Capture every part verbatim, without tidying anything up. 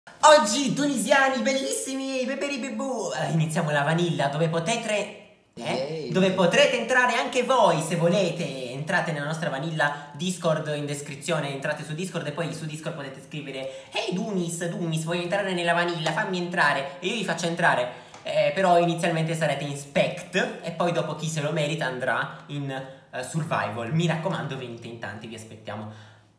Oggi, tunisiani bellissimi, beberi bebù, eh, iniziamo la vanilla dove potete... Eh? Dove potrete entrare anche voi se volete. Entrate nella nostra vanilla Discord in descrizione. Entrate su Discord e poi su Discord potete scrivere: Hey Dunis, Dunis, voglio entrare nella vanilla, fammi entrare. E io vi faccio entrare. eh, Però inizialmente sarete in Spect e poi dopo chi se lo merita andrà in uh, Survival. Mi raccomando, venite in tanti, vi aspettiamo.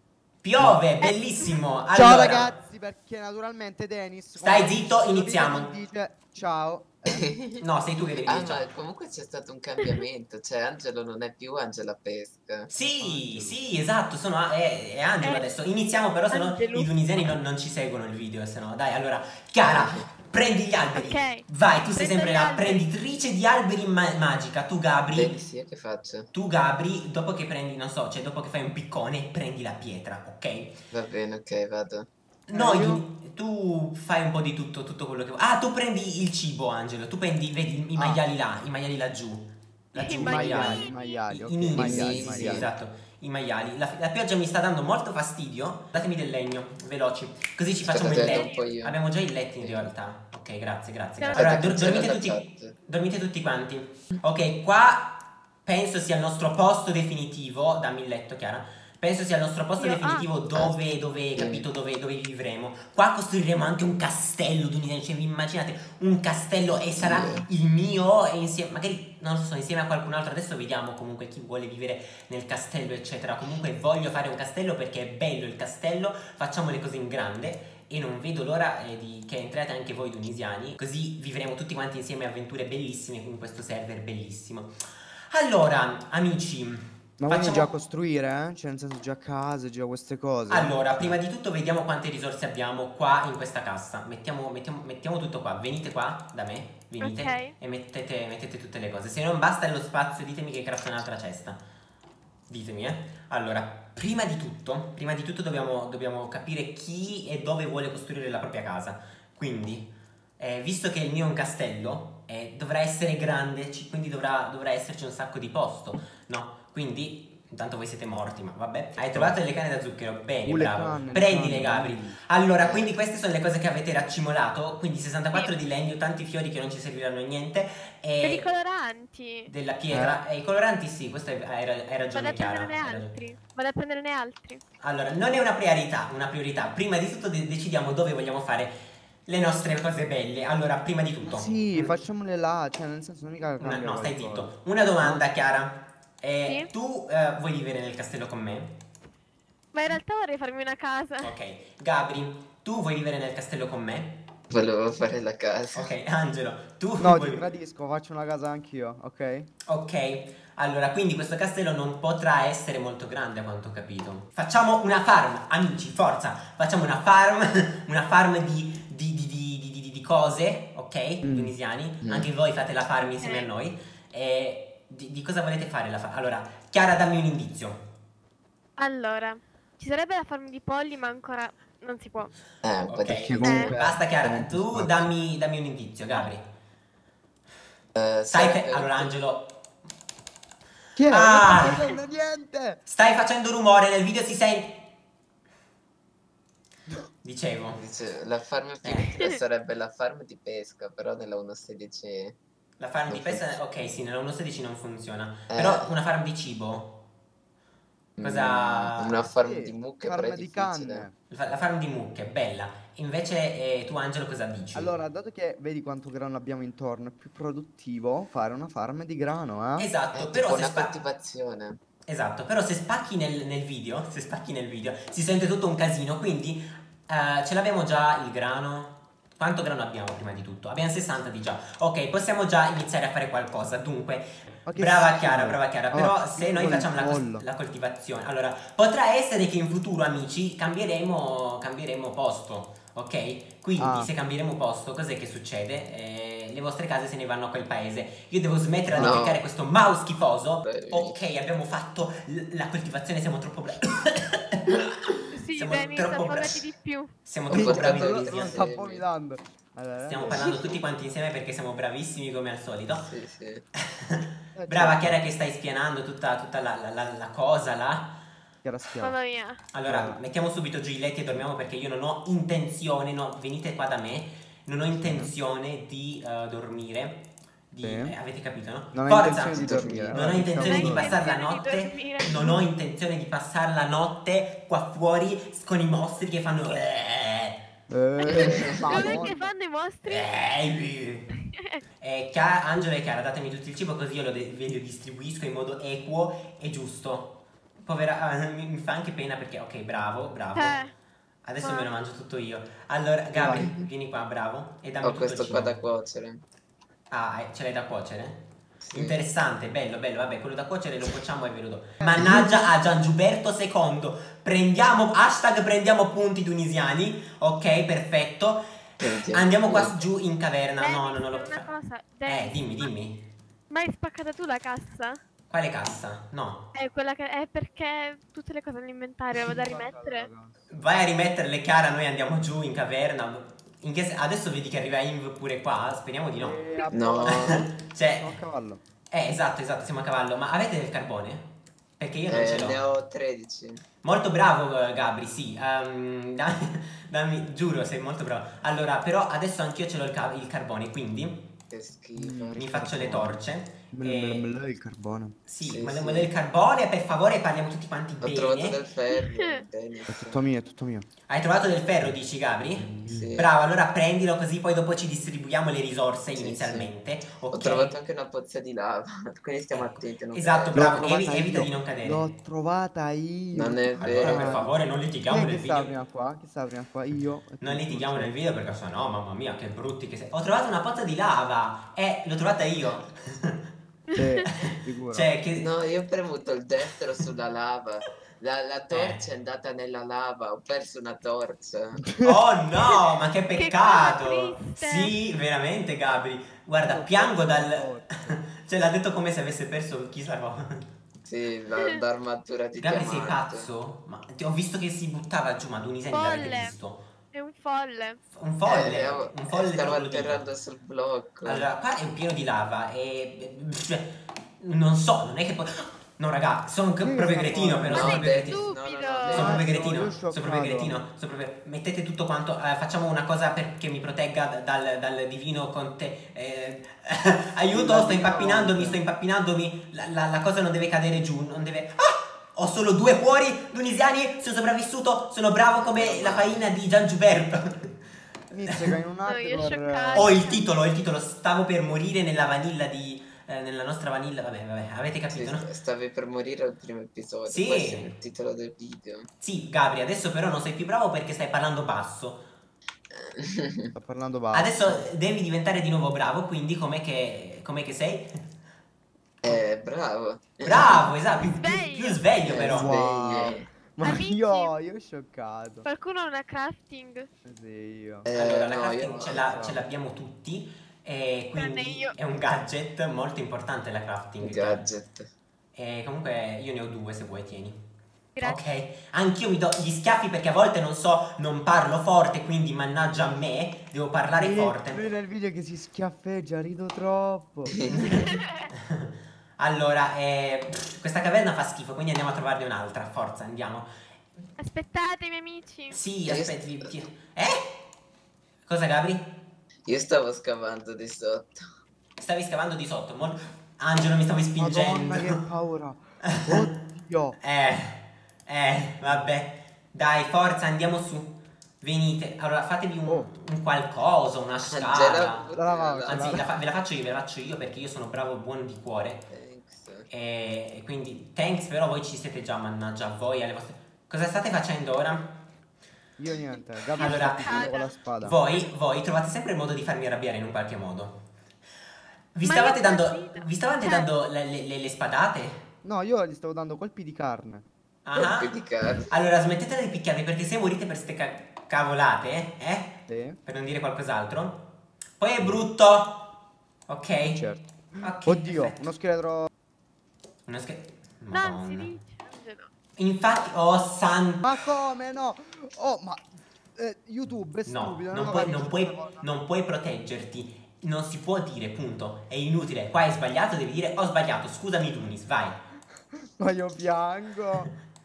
Piove, bellissimo. Allora, ciao ragazzi, perché naturalmente Dennis stai zitto, iniziamo. Dice ciao. Eh? No, sei tu che devi Ah, dire ciao. ma comunque c'è stato un cambiamento, cioè Angelo non è più Angela Pesca. Sì, Angelo. sì, esatto, sono, è, è Angelo Eh, adesso. Iniziamo però, se no Angelo. i tunisiani non, non ci seguono il video, se no. Dai, allora, Chiara, prendi gli alberi. Ok. Vai, tu sei Prendo sempre gli la alberi. prenditrice di alberi ma- magica. Tu, Gabri, Vedi, sì, che faccio? tu, Gabri, dopo che prendi, non so, cioè dopo che fai un piccone, prendi la pietra, ok? Va bene, ok, vado. Noi, io? tu fai un po' di tutto, tutto quello che vuoi. Ah, tu prendi il cibo, Angelo. Tu prendi, vedi, i Ah. maiali là, i maiali laggiù. Laggiù, I i Maiali, maiali. maiali, I, ok, i nini, maiali, sì, sì, maiali. esatto, i maiali. La, la pioggia mi sta dando molto fastidio. Datemi del legno, veloci. Così ci facciamo il Aspetta, letto. un po' io. Abbiamo già il letto in realtà. Ok, grazie, grazie. Aspetta, grazie. Allora, che dor- c'è dormite, la tutti, chat. dormite tutti quanti. Ok, qua penso sia il nostro posto definitivo. Dammi il letto, Chiara. Penso sia il nostro posto Io- definitivo ah. dove, dove, capito, dove, dove vivremo. Qua costruiremo anche un castello, cioè vi immaginate un castello e sarà Sì. il mio e insieme, magari, non lo so, insieme a qualcun altro. Adesso vediamo comunque chi vuole vivere nel castello, eccetera. Comunque voglio fare un castello perché è bello il castello, facciamo le cose in grande. E non vedo l'ora eh, di, che entrate anche voi tunisiani, così vivremo tutti quanti insieme avventure bellissime in questo server bellissimo. Allora, amici, Ma vogliono facciamo... già costruire, eh? Cioè nel senso già case, già queste cose. Allora, prima di tutto vediamo quante risorse abbiamo qua in questa cassa. Mettiamo, mettiamo, mettiamo tutto qua. Venite qua da me, venite Ok. e mettete, mettete tutte le cose. Se non basta lo spazio, ditemi che crafto un'altra cesta. Ditemi, eh. Allora, prima di tutto, prima di tutto dobbiamo, dobbiamo capire chi e dove vuole costruire la propria casa. Quindi, eh, visto che il mio è un castello, eh, dovrà essere grande, ci- quindi dovrà, dovrà esserci un sacco di posto, no? Quindi... Intanto voi siete morti, ma vabbè. Hai trovato delle canne da zucchero? Bene, Uh, le bravo. canne, le Prendile, canne, Gabri. belle. Allora, quindi queste sono le cose che avete raccimolato. Quindi sessantaquattro di legno, tanti fiori che non ci serviranno a niente. Per i E coloranti. della pietra. E i coloranti sì, questo è- hai, ra- hai Vado ragione, a Chiara. prenderne hai ragione. altri. Vado a prenderne altri. Allora, non è una priorità, una priorità. Prima di tutto de- decidiamo dove vogliamo fare le nostre cose belle. Allora, prima di tutto. Sì, mm, facciamole là, cioè nel senso non mica una- cambia no, stai qualcosa. zitto. Una domanda, Chiara. Eh, Sì? Tu eh, vuoi vivere nel castello con me? Ma in realtà vorrei farmi una casa. Ok. Gabri, tu vuoi vivere nel castello con me? Volevo fare la casa. Ok, Angelo, tu No, vuoi... ti tradisco, faccio una casa anch'io, ok? Ok, allora, quindi questo castello non potrà essere molto grande a quanto ho capito. Facciamo una farm, amici, forza! Facciamo una farm, una farm di, di, di, di, di, di- di cose, ok? Mm. Tunisiani. Mm. Anche voi fate la farm insieme Ok. a noi. E di, di cosa volete fare la farm? Allora, Chiara, dammi un indizio. Allora, ci sarebbe la farm di polli, ma ancora non si può. Eh, un po' Ok, difficile. comunque- basta Chiara, Comunque tu spazio. dammi, dammi un indizio, Gabri. Eh, Stai serve- fe- allora, Angelo, Chi è? Ah! Non sto facendo niente! stai facendo rumore, nel video si sente... Dicevo. Dice, la farm più Eh. utile sarebbe la farm di pesca, però nella uno punto sedici... La farm di Non pesca, funziona. ok, sì, nella uno punto sedici non funziona. Eh. Però una farm di cibo? Cosa... Mm, una farm Sì, di mucche, farm però è di difficile. canne. La farm di mucche, bella. Invece eh, tu, Angelo, cosa dici? Allora, dato che vedi quanto grano abbiamo intorno, è più produttivo fare una farm di grano, eh? Esatto, È però tipo se una spa- coltivazione. Esatto, però se spacchi nel, nel video, se spacchi nel video, si sente tutto un casino, quindi eh, ce l'abbiamo già il grano. Quanto grano abbiamo prima di tutto? Abbiamo sessanta di già. Ok, possiamo già iniziare a fare qualcosa. Dunque, Ma che brava schifo. Chiara, brava Chiara. Ah, Però se noi piccolo facciamo la, cos- pollo. la coltivazione, allora, potrà essere che in futuro, amici, cambieremo, cambieremo posto. Ok? Quindi Ah. se cambieremo posto, cos'è che succede? Eh, le vostre case se ne vanno a quel paese. Io devo smettere di No. attaccare questo mouse schifoso. Beh, Ok, abbiamo fatto l- la coltivazione, siamo troppo bravi. Sì, Siamo Dennis, troppo affogati bravi. di più. Siamo Ho troppo bravi portato noi gli Non tunisiani. sta semi. vomitando. Allora, Stiamo eh. parlando tutti quanti insieme perché siamo bravissimi come al solito. Sì, sì. Brava Chiara che stai spianando tutta, tutta la, la- la- la cosa là. Chiara schiava. Mamma mia. Allora, Eh. mettiamo subito giù i letti e dormiamo perché io non ho intenzione, no, venite qua da me, non ho intenzione di uh, dormire. Di, Sì. eh, avete capito, no? Non ho Forza! intenzione di dormire. Non Non ho Allora, intenzione di facciamo passare la Intenzione di notte. dormire. Non ho intenzione di passare la notte qua fuori con i mostri che fanno. Eh, Eh, Cos'è che Madonna. fanno i mostri? eh, eh, Chia- Angelo e Chiara, datemi tutto il cibo così io lo, de- ve lo distribuisco in modo equo e giusto. Povera, ah, mi, mi fa anche pena perché, ok, bravo, bravo. Eh. Adesso Ah. me lo mangio tutto io. Allora, Gabri, Vai. vieni qua, bravo. E dammi Ho tutto questo il qua cibo. da cuocere. Ah, eh, ce l'hai da cuocere? Sì. Interessante, bello, bello, vabbè, quello da cuocere lo cuociamo e ve lo do. Mannaggia a Giangiuberto secondo. Prendiamo, hashtag prendiamo punti tunisiani. Ok, perfetto. Prendiamo Andiamo qua punti. giù in caverna. No, Dennis, no, non lo una fa- cosa. Eh, Dennis, dimmi, dimmi. ma hai spaccata tu la cassa? Quale cassa? No. È quella che è perché tutte le cose nell'inventario vado a rimettere. Vai a rimetterle, Chiara, noi andiamo giù in caverna. In che se- Adesso vedi che arriva Inv pure qua? Speriamo di no. Eh, a No. posto. Cioè, Sono a cavallo. eh, esatto, esatto, siamo a cavallo. Ma avete del carbone? Perché io non ce Eh, l'ho. ne ho tredici. Molto bravo, eh, Gabri, sì. Ehm, dammi, dammi- giuro, sei molto bravo. Allora, però adesso anch'io ce l'ho il, ca- il carbone, quindi Che schifo. Mm. mi faccio le torce. Me lo- e- me lo- me lo dai il carbone. Sì, Sì, me, sì. me lo il carbone, per favore, parliamo tutti quanti Ho trovato bene. del ferro. È Dennis. tutto mio, è tutto mio. Hai trovato del ferro, dici, Gabri? Sì. Bravo, allora prendilo così poi dopo ci distribuiamo le risorse Sì, inizialmente. Ho Ok. trovato anche una pozza di lava. Quindi stiamo Ecco, attenti. a non esatto, cadere. bravo, L'ho evi- trovata evita io. di non cadere. L'ho trovata io. Non è Allora, vero. per favore, non Chi litighiamo è nel che sta video. prima qua? Chi sta prima qua? Io. e Non tu, litighiamo tu nel sei. video perché sennò, mamma mia, che brutti che sei. Ho trovato una pozza di lava. Eh, l'ho trovata io. Sì, sicuro. Cioè, che... No, io ho premuto il destro sulla lava. La, la torcia Eh. è andata nella lava. Ho perso una torcia. Oh no, ma che Che peccato! cosa triste. Sì, veramente, Gabri. Guarda, Ho piango perso dal. la Cioè, l'ha detto come se avesse perso chissà cosa. Sì, la- l'armatura di Gabri, sei diamante. pazzo? Ma ti ho visto che si buttava giù, ma Duniseni l'avete Folle. visto? È un folle. Un folle, Eh, avevo- un folle stavo troglodito. atterrando sul blocco. Allora, qua è pieno di lava e. cioè, non so, non è che poi. No, raga, sono Che proprio sta cretino, facendo? però No, sono proprio Dennis, cretino. no, no, no, Stupido. Dennis. Sono proprio Io cretino, scioccato. sono proprio cretino, sono proprio... Mettete tutto quanto, eh, facciamo una cosa perché mi protegga d- dal, dal divino conte... Eh, aiuto, sto impappinandomi, sto impappinandomi, la, la- la cosa non deve cadere giù, non deve... Ah! Ho solo due cuori tunisiani, sono sopravvissuto, sono bravo come la faina di Giangiuberto. Inizia in un No, io attimo. scioccata. Ho il titolo, ho il titolo, stavo per morire nella vanilla di... eh, nella nostra vanilla, vabbè, vabbè, avete Sì, capito, no? st- stavi per morire al primo episodio. Sì. Questo è il titolo del video. Sì, Gabri, adesso però non sei più bravo perché stai parlando basso. Sto parlando basso. Adesso devi diventare di nuovo bravo, quindi com'è che, com'è che sei? Eh, bravo. Bravo, esatto, più, più- Sveglio. più sveglio Eh, però. sveglio. Wow. Ma Amici. io, io ho scioccato. Qualcuno ha una crafting? Sì, io. Eh, Allora, la no, crafting io ce, no. la- ce l'abbiamo tutti e Tranne quindi io. è un gadget molto importante la crafting. Gadget. E comunque io ne ho due se vuoi, tieni. Grazie. Ok, anch'io mi do gli schiaffi perché a volte non so, non parlo forte, quindi mannaggia a me, devo parlare Sì, forte. lui nel video che si schiaffeggia, rido troppo. Allora, eh, pff, questa caverna fa schifo, quindi andiamo a trovarne un'altra. Forza, andiamo. Aspettate, miei amici. Sì, Io- aspetti. ti- Eh? Cosa, Gabri? Io stavo scavando di sotto. Stavi scavando di sotto. mol- Angelo, mi stavi spingendo. Madonna, che paura. Oddio. Eh, eh, vabbè. Dai, forza, andiamo su. Venite. Allora, fatevi un, Oh. un qualcosa, una Angela, scala. butti Brava, la Angela. Anzi, la fa- ve la faccio io, ve la faccio io perché io sono bravo, buono di cuore. Thanks. E e quindi, thanks, però voi ci siete già, mannaggia a voi, alle vostre... Cosa state facendo ora? Io niente. Gabri Allora, sta picchiando con la spada. Voi, voi trovate sempre il modo di farmi arrabbiare in un qualche modo. Vi Ma stavate io dando, impazzita. vi stavate Cioè- dando le, le- le- le spadate? No, io gli stavo dando colpi di carne. Ah. Colpi di carne. Allora smettetela di picchiarmi perché se morite per ste ca- cavolate, eh? Sì, Per non dire qualcos'altro. Poi è brutto. Ok? certo. Ok, Oddio, perfetto. uno scheletro. Uno scher- Non si Madonna. dice, Angelo. Infatti, oh san... Ma come no? Oh, ma eh, YouTube è No, stupido. non lo puoi, capisci non, puoi, questa cosa. non puoi proteggerti. Non si può dire, punto. È inutile. Qua hai sbagliato, devi dire ho sbagliato. Scusami, Dunis, vai. Ma io piango.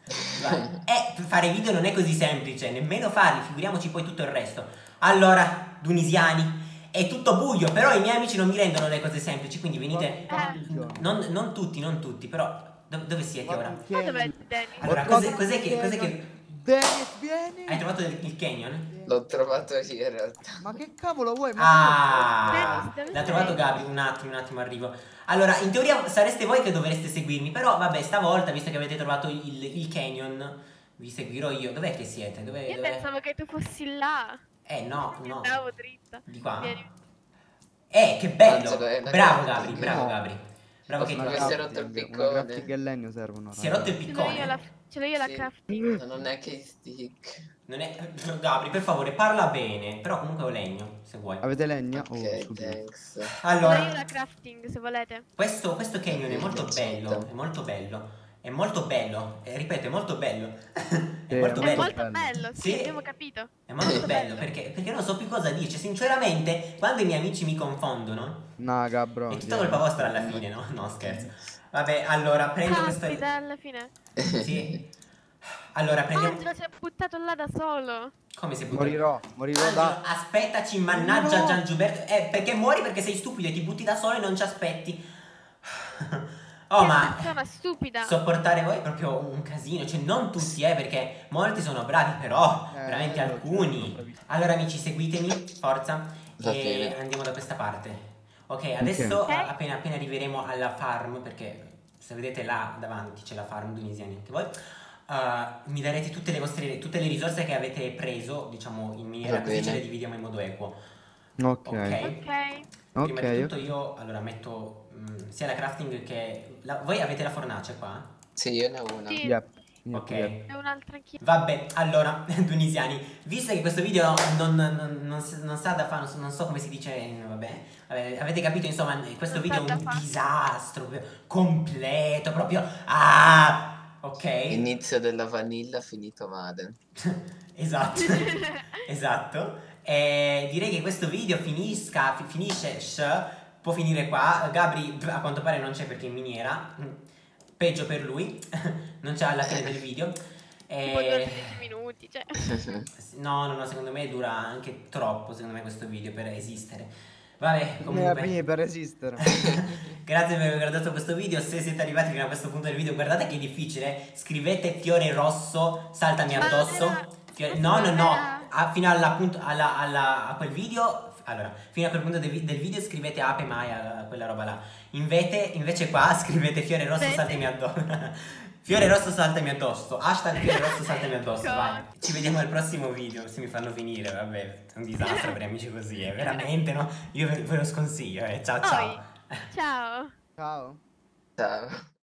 Eh, fare video non è così semplice, nemmeno farli, figuriamoci poi tutto il resto. Allora, tunisiani, è tutto buio, però i miei amici non mi rendono le cose semplici, quindi venite... Non, non tutti, non tutti, però... Dove, dove siete ora? Ma dov'è Dennis? Allora, cos'è, cos'è che... Cos'è che... Dennis, vieni! Hai trovato il, il canyon? L'ho trovato io in realtà. Ma che cavolo vuoi? Ma Ah, Dennis, dove l'ha sei? trovato Gabri, un attimo, un attimo arrivo. Allora, in teoria sareste voi che dovreste seguirmi, però vabbè, stavolta, visto che avete trovato il, il canyon, vi seguirò io. Dov'è che siete? Dove, Io dov'è? pensavo che tu fossi là. Eh, no, no. Andavo dritta. Di qua. Vieni. Eh, che bello. Angelo, è una Bravo crafting. Gabri, bravo No. Gabri. Bravo che Ma ti che va. si è rotto il Una piccone. crafting e legno servono. Si è rotto il Ce l'ho io la, piccone. ce l'ho io la Sì. crafting. Ma non è che i stick. Non è... Gabri, per favore, parla bene. Però comunque ho legno, se vuoi. Avete legna? Ok, Oh, subito. thanks. Ce l'ho io Allora, la crafting se volete. questo, questo canyon è molto Accetto. bello. È molto bello. È molto bello. Eh, ripeto, è molto bello. è Sì, molto è È bello. molto bello, sì, Sì. abbiamo capito. È molto bello perché, perché non so più cosa dirci. Sinceramente, quando i miei amici mi confondono, No, Gabro. è tutta colpa vostra alla fine, no? No, scherzo. Vabbè, allora prendo questo. Caspita, alla fine. Sì. Allora prendiamo. Angelo si è buttato là da solo. Come si butta? Morirò, morirò Angelo, da... aspettaci, mannaggia No. Giangiuberto. Eh, perché muori perché sei stupido e ti butti da solo e non ci aspetti. Oh, Che ma persona stupida. sopportare voi è proprio un casino. Cioè, non tutti, eh, perché molti sono bravi, però Eh, veramente lo so, alcuni. bravissimo. Allora, amici, seguitemi, forza. Va E bene. andiamo da questa parte. Ok, adesso Ok. a- appena, appena arriveremo alla farm, perché se vedete là davanti c'è la farm tunisiana anche voi. Uh, mi darete tutte le vostre tutte le risorse che avete preso, diciamo, in miniera, Va così ce bene. le dividiamo in modo equo. Ok. Ok. Ok. Prima di Ok. tutto io allora metto mm, sia la crafting che la- voi avete la fornace qua? Sì, io ne ho una. Sì. Yep. Yep, Ok. yep. È un'altra anch'io. Vabbè, allora, tunisiani, visto che questo video non, non, non, s- non sa da fare, non so, non so come si dice, vabbè, vabbè, avete capito, insomma, questo Non video è sa da un fare. disastro, proprio completo, proprio, ah, ok? Inizio della vanilla, finito Madden. Esatto, esatto. E direi che questo video finisca, fi- finisce, sh, può finire qua. Gabri a quanto pare non c'è perché è in miniera, peggio per lui, non c'è alla fine del video. Tipo E... dodici minuti, cioè. No, no, no, secondo me dura anche troppo, secondo me questo video per esistere. Vabbè, Ne comunque... finì per esistere. Grazie per aver guardato questo video. Se siete arrivati fino a questo punto del video, guardate che è difficile. Scrivete fiore rosso, saltami Ma addosso. era- Fiore- ma No, no, no. era- A- fino alla punto, alla, alla- a quel video. Allora, fino a quel punto del, vi- del video scrivete Ape Maia, quella roba là. Invece, invece qua scrivete fiore rosso, Vedi? saltami addosso. Fiore rosso, saltami addosso. Hashtag fiore rosso, saltami addosso. Cosa? Vai. Ci vediamo al prossimo video. Se mi fanno finire, vabbè. È un disastro per amici così, eh. Veramente, no? Io ve, ve lo sconsiglio, eh. Ciao, ciao. Poi, ciao. Ciao. Ciao.